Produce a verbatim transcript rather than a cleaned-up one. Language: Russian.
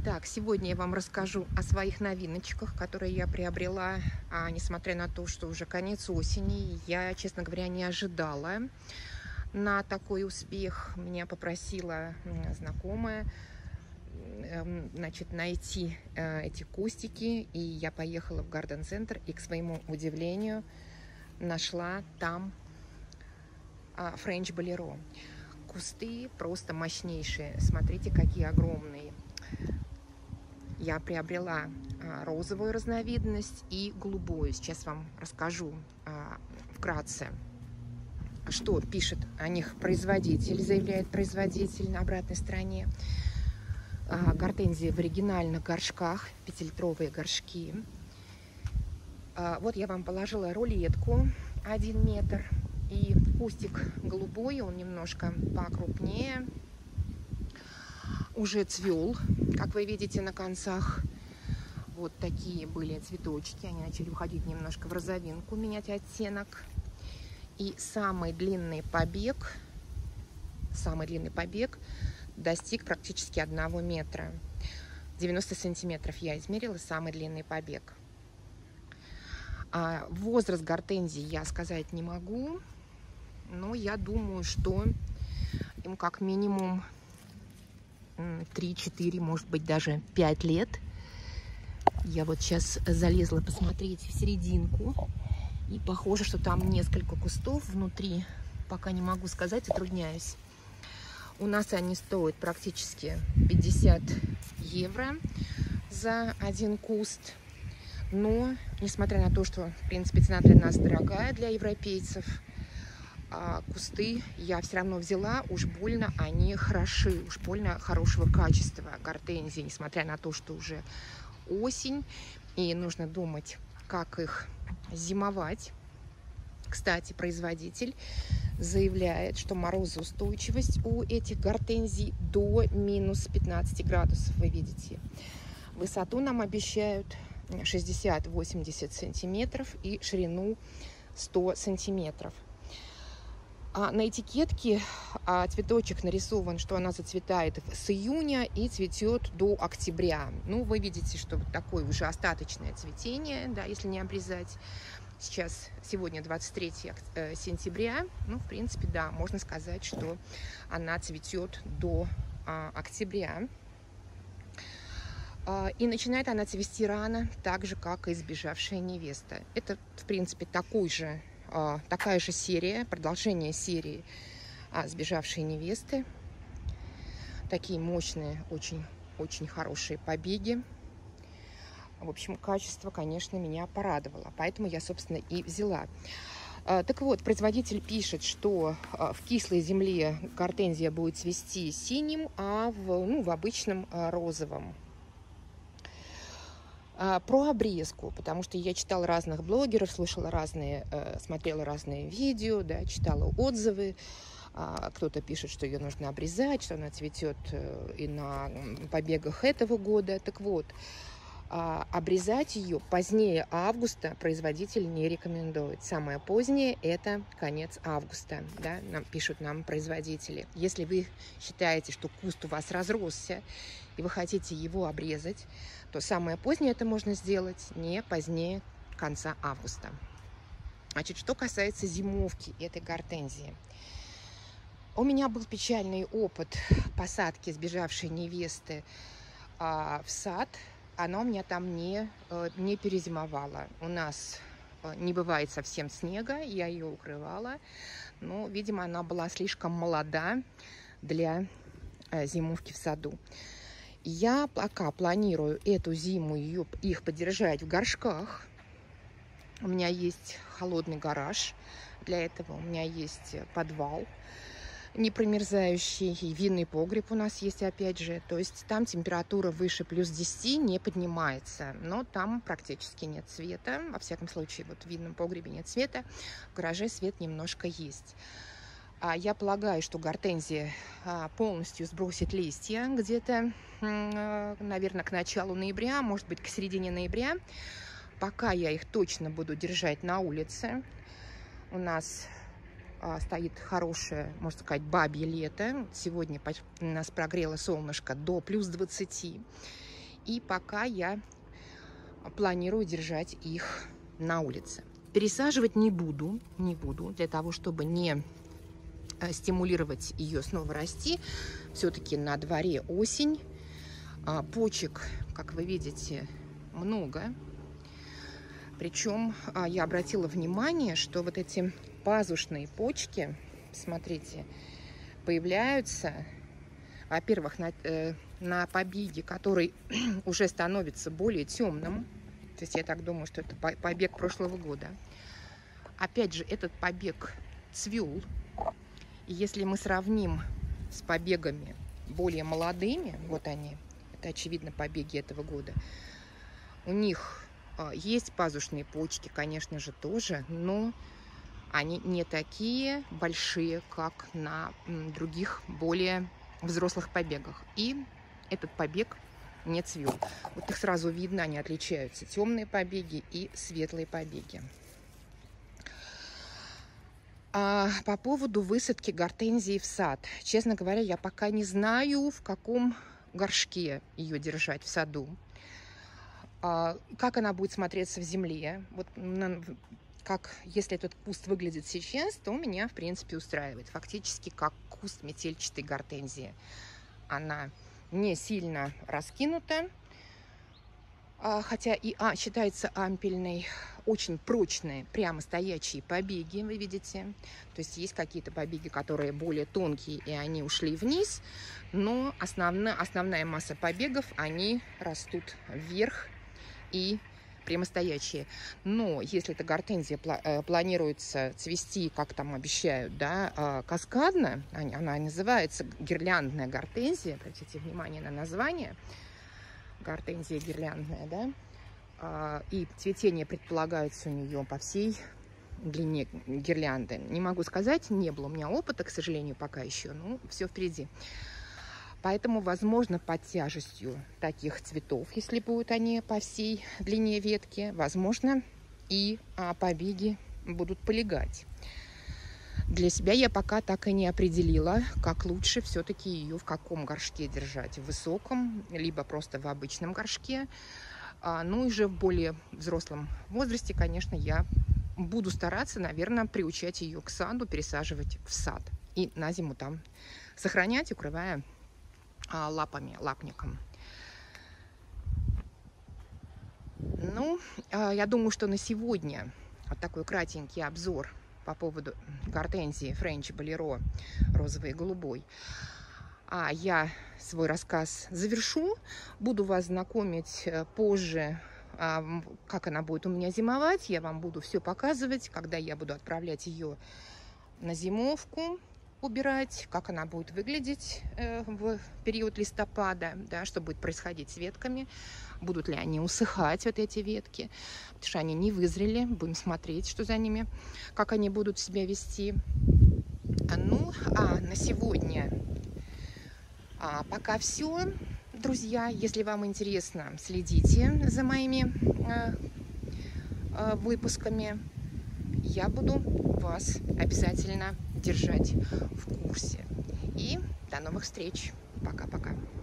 Итак, сегодня я вам расскажу о своих новиночках, которые я приобрела, а, несмотря на то, что уже конец осени. Я, честно говоря, не ожидала на такой успех. Меня попросила знакомая, значит, найти э, эти кустики, и я поехала в гарден-центр, и, к своему удивлению, нашла там а, Френч Болеро. Кусты просто мощнейшие. Смотрите, какие огромные. Я приобрела а, розовую разновидность и голубую. Сейчас вам расскажу а, вкратце, что пишет о них производитель, заявляет производитель на обратной стороне. А, гортензии в оригинальных горшках, пятилитровые горшки. А, вот я вам положила рулетку один метр. И кустик голубой, он немножко покрупнее. Уже цвел, как вы видите на концах. Вот такие были цветочки. Они начали уходить немножко в розовинку, менять оттенок. И самый длинный побег, самый длинный побег достиг практически одного метра. девяносто сантиметров я измерила, самый длинный побег. А возраст гортензии я сказать не могу, но я думаю, что им как минимум три-четыре, может быть, даже пять лет. Я вот сейчас залезла посмотреть в серединку, и похоже, что там несколько кустов внутри. Пока не могу сказать, затрудняюсь. У нас они стоят практически пятьдесят евро за один куст. Но, несмотря на то, что, в принципе, цена для нас дорогая, для европейцев, кусты я все равно взяла. Уж больно они хороши, уж больно хорошего качества гортензии, несмотря на то, что уже осень, и нужно думать, как их зимовать. Кстати, производитель заявляет, что морозоустойчивость у этих гортензий до минус пятнадцати градусов, вы видите. Высоту нам обещают шестьдесят-восемьдесят сантиметров и ширину сто сантиметров. А на этикетке а, цветочек нарисован, что она зацветает с июня и цветет до октября. Ну, вы видите, что вот такое уже остаточное цветение, да, если не обрезать. Сейчас, сегодня двадцать третье сентября, ну, в принципе, да, можно сказать, что она цветет до а, октября. А, и начинает она цвести рано, так же, как и «Сбежавшая невеста». Это, в принципе, такой же такая же серия, продолжение серии «Сбежавшие невесты». Такие мощные, очень, очень хорошие побеги. В общем, качество, конечно, меня порадовало. Поэтому я, собственно, и взяла. Так вот, производитель пишет, что в кислой земле гортензия будет цвести синим, а в, ну, в обычном розовом. Про обрезку, потому что я читала разных блогеров, слушала разные, смотрела разные видео, да, читала отзывы. Кто-то пишет, что ее нужно обрезать, что она цветет и на побегах этого года. Так вот, обрезать ее позднее августа производитель не рекомендует. Самое позднее — это конец августа, да, нам пишут нам производители. Если вы считаете, что куст у вас разросся и вы хотите его обрезать, то самое позднее это можно сделать не позднее конца августа. Значит, что касается зимовки этой гортензии. У меня был печальный опыт посадки «Сбежавшей невесты» а, в сад. Она у меня там не, не перезимовала. У нас не бывает совсем снега, я ее укрывала. Но, видимо, она была слишком молода для зимовки в саду. Я пока планирую эту зиму ее, их подержать в горшках. У меня есть холодный гараж. Для этого у меня есть подвал непромерзающий. И винный погреб у нас есть, опять же. То есть там температура выше плюс десяти не поднимается. Но там практически нет света. Во всяком случае, вот в винном погребе нет света. В гараже свет немножко есть. Я полагаю, что гортензия полностью сбросит листья где-то, наверное, к началу ноября, может быть, к середине ноября. Пока я их точно буду держать на улице. У нас стоит хорошее, можно сказать, бабье лето. Сегодня у нас прогрело солнышко до плюс двадцати. И пока я планирую держать их на улице. Пересаживать не буду, не буду, для того, чтобы не стимулировать ее снова расти. Все-таки на дворе осень. Почек, как вы видите, много. Причем я обратила внимание, что вот эти пазушные почки, смотрите, появляются, во-первых, на, э, на побеге, который уже становится более темным. То есть я так думаю, что это побег прошлого года. Опять же, этот побег цвел. И если мы сравним с побегами более молодыми, вот они, это очевидно побеги этого года, у них э, есть пазушные почки, конечно же, тоже, но они не такие большие, как на м, других более взрослых побегах. И этот побег не цвел. Вот их сразу видно, они отличаются. Темные побеги и светлые побеги. А по поводу высадки гортензии в сад. Честно говоря, я пока не знаю, в каком горшке ее держать в саду. А как она будет смотреться в земле. Вот как, если этот куст выглядит сейчас, то меня, в принципе, устраивает. Фактически, как куст метельчатой гортензии. Она не сильно раскинута, хотя и а, считается ампельной. Очень прочные, прямо стоячие побеги, вы видите. То есть есть какие-то побеги, которые более тонкие, и они ушли вниз, но основная, основная масса побегов, они растут вверх и прямостоячие. Но если эта гортензия планируется цвести, как там обещают, да, каскадно, она называется гирляндная гортензия, обратите внимание на название, гортензия гирляндная, да, и цветение предполагается у нее по всей длине гирлянды. Не могу сказать, не было у меня опыта, к сожалению, пока еще, но все впереди. Поэтому, возможно, под тяжестью таких цветов, если будут они по всей длине ветки, возможно, и а, побеги будут полегать. Для себя я пока так и не определила, как лучше все-таки ее в каком горшке держать. В высоком, либо просто в обычном горшке. А, ну и же в более взрослом возрасте, конечно, я буду стараться, наверное, приучать ее к саду, пересаживать в сад. И на зиму там сохранять, укрывая лапами, лапником. Ну, я думаю, что на сегодня вот такой кратенький обзор по поводу гортензии Френч Болеро розовый и голубой. А я свой рассказ завершу. Буду вас знакомить позже, как она будет у меня зимовать. Я вам буду все показывать, когда я буду отправлять ее на зимовку, убирать, как она будет выглядеть э, в период листопада, да, что будет происходить с ветками, будут ли они усыхать, вот эти ветки, потому что они не вызрели, будем смотреть, что за ними, как они будут себя вести. А, ну, а на сегодня а, пока все, друзья. Если вам интересно, следите за моими э, э, выпусками. Я буду вас обязательно держать в курсе. И до новых встреч. Пока-пока.